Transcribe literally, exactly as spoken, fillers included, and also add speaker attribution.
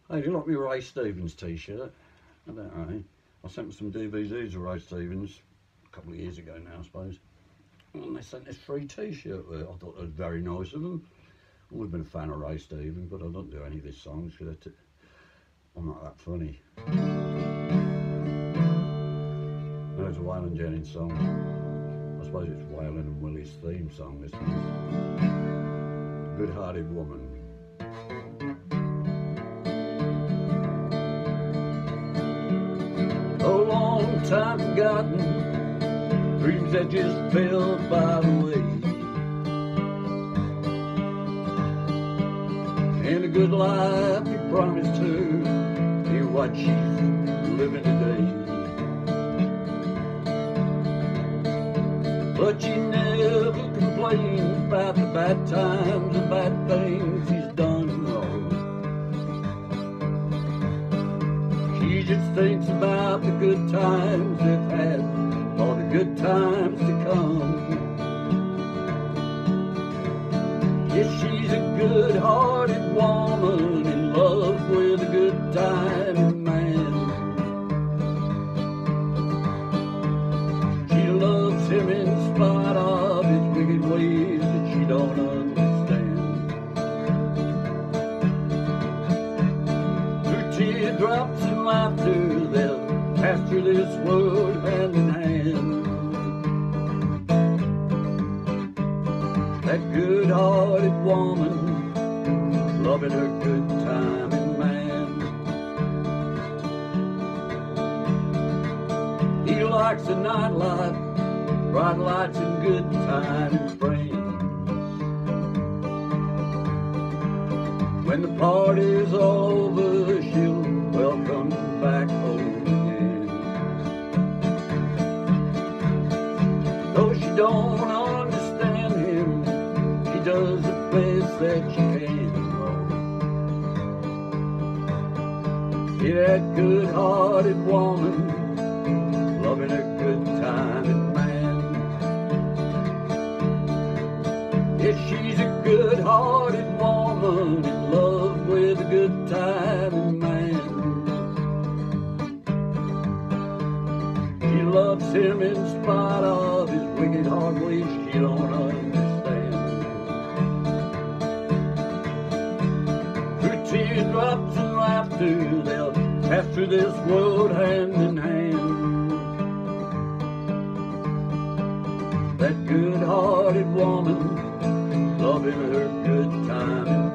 Speaker 1: Hey, do you like my Ray Stevens t-shirt? I don't know. I sent them some D V Ds of Ray Stevens a couple of years ago now, I suppose. And they sent this free t-shirt with it. I thought it was very nice of them. I've always been a fan of Ray Stevens, but I don't do any of his songs because I'm not that funny. No, it's a Waylon Jennings song. I suppose it's Waylon and Willie's theme song, this one. Good-Hearted Woman. A long time forgotten, dreams that just fell by the way, and a good life he promised her, hear what she's living today. But she never complains about the bad times and bad things he's done wrong. She just thinks about the good times they've had, or the good times to come. Yes, she's a good-hearted woman in love with a good-time man. She loves him in spite of his wicked ways that she don't understand. Through teardrops and laughter, they'll pass through this world hand in hand. That good-hearted woman, loving her good-timing man. He likes the nightlife, bright lights and good-timing friends. When the party's all over, she'll welcome him back home again. Though she don't understand him, she does the best that she can. Yeah, that good-hearted woman, loving a good-timing man. Yeah, she's a good-hearted woman in love with a good-timing man. She loves him in spite of his wicked hard ways she don't understand. Through teardrops and laughter, they'll pass through this world hand in hand. That good-hearted woman, loving her good-timing